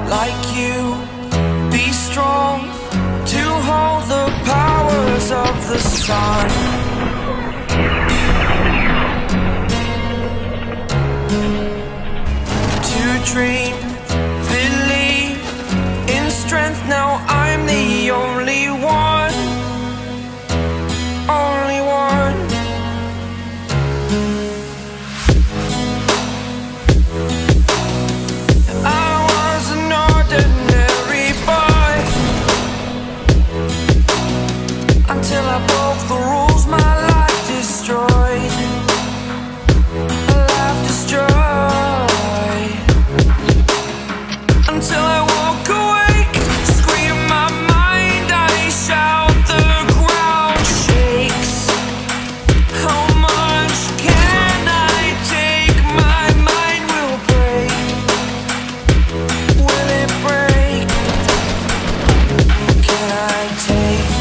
like you, be strong to hold the powers of the sun. To dream, believe in strength, now I'm the only one, only one. I was an ordinary boy until I broke the rules, my life destroyed, a life destroyed. Until I walk awake, scream my mind, I shout, the ground shakes. How much can I take? My mind will break. Will it break? Can I take?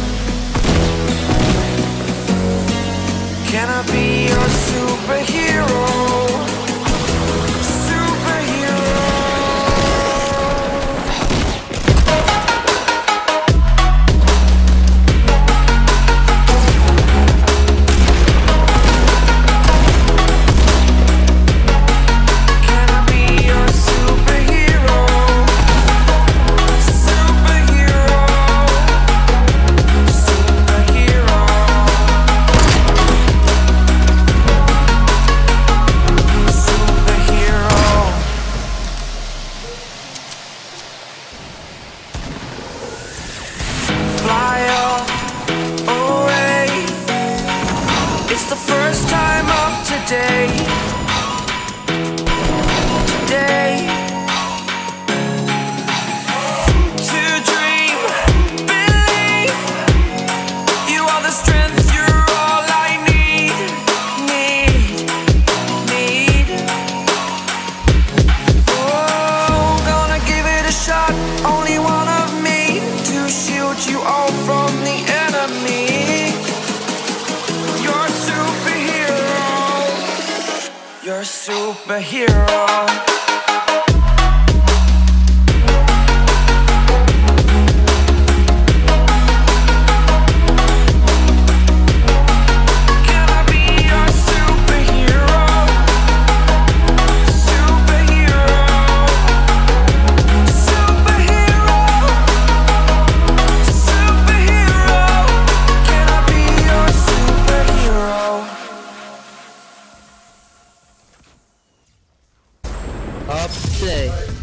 Can I be your superhero? Fly away. It's the first time of today. Today. To dream, believe. You are the strength, you're all I need. Need. Oh, gonna give it a shot. Only one of me to shield you all from the enemy. You're a superhero. You're a superhero. Up today.